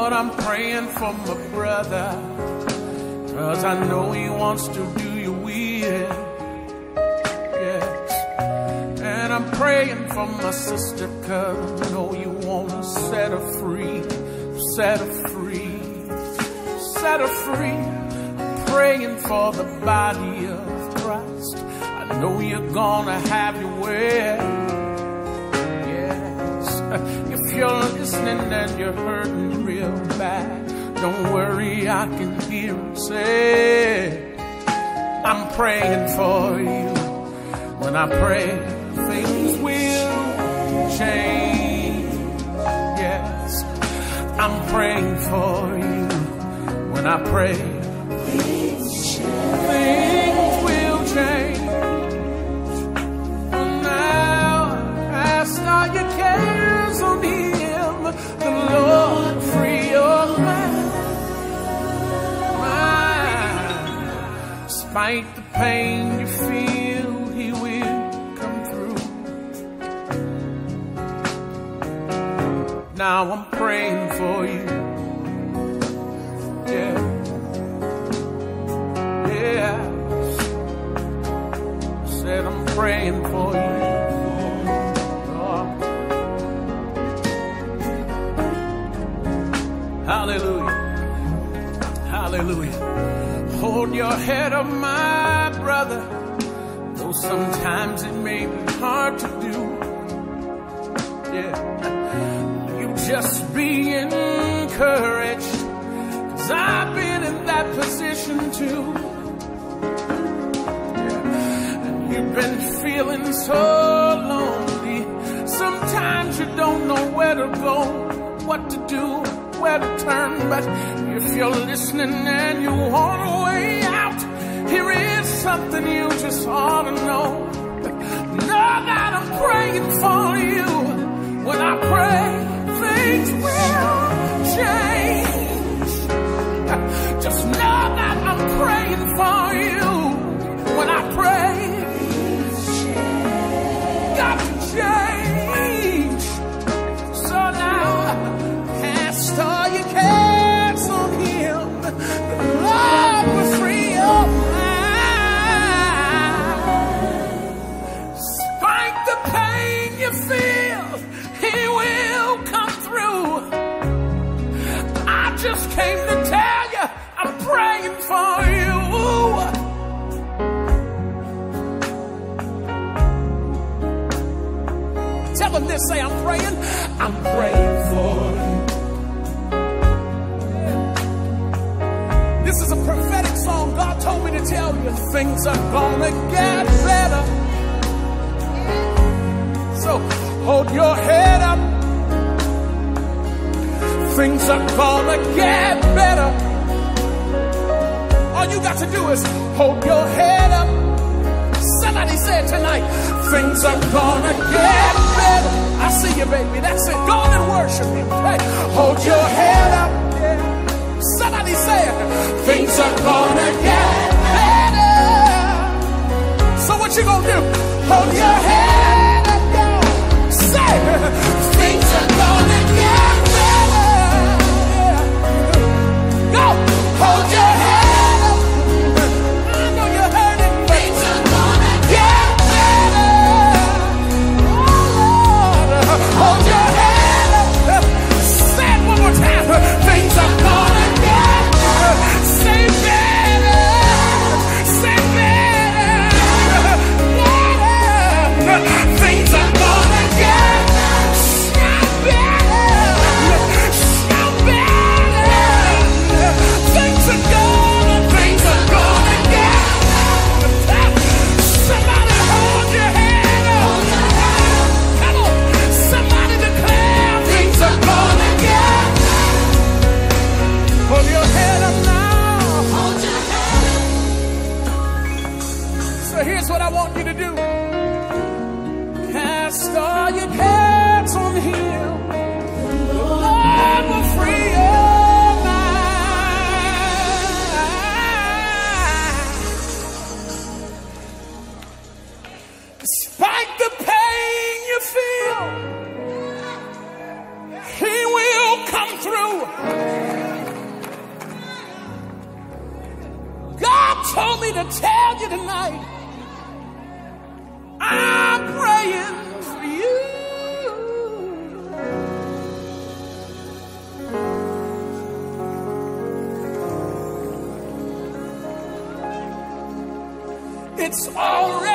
Lord, I'm praying for my brother, 'cause I know he wants to do your will. Yes. And I'm praying for my sister, 'cause I know you want to set her free, set her free, set her free. I'm praying for the body of Christ. I know you're gonna have your way. Yes. If you're listening and you're hurting real bad, don't worry, I can hear him say, I'm praying for you. When I pray, things will change. Yes, I'm praying for you. When I pray, things will change. Now, cast all your cares on him, the Lord, free your mind. Despite the pain you feel, he will come through. Now I'm praying for you. Yeah. Yeah. Said I'm praying for you. Oh. Hallelujah. Hallelujah. Hold your head up, my brother, though sometimes it may be hard to do. Yeah, you just be encouraged, 'cause I've been in that position too. Yeah. And you've been feeling so lonely. Sometimes you don't know where to go, what to do, where to turn. But if you're listening and you want a way out, here is something you just ought to know. Know that I'm praying for you. When I pray, things will change. Just know that I'm praying for you. When I pray, got to change. So now, cast all your cares on him. The Lord will free your mind. Despite the pain you feel, he will come through. I just came to tell you, I'm praying for you. Tell him this, say, I'm praying for you. This is a prophetic song. God told me to tell you things are gonna get better. So hold your head up. Things are gonna get better. All you got to do is hold your head up. Somebody said tonight, things are gonna get better. I see you, baby. That's it. Go on and worship him. Hey, hold your head up. Somebody said, things are gonna get better. So what you gonna do? Hold your head up, y'all. Say, things are gonna get better. Go, hold your head up. I know you heard it. Things are gonna get better. Oh Lord, hold your head up. Say it one more time. Things are gonna get better. Say better. Say better. Better. Things are gonna get better. So better. Things are gonna get better. Somebody hold your head up. Come on. Somebody declare things are gonna get better. Hold your head up now. Hold your head up. So here's what I want you to do. Cast all your cares on him. The Lord will free your mind. Despite the pain you feel, he will come through. me to tell you tonight, I'm praying for you. It's already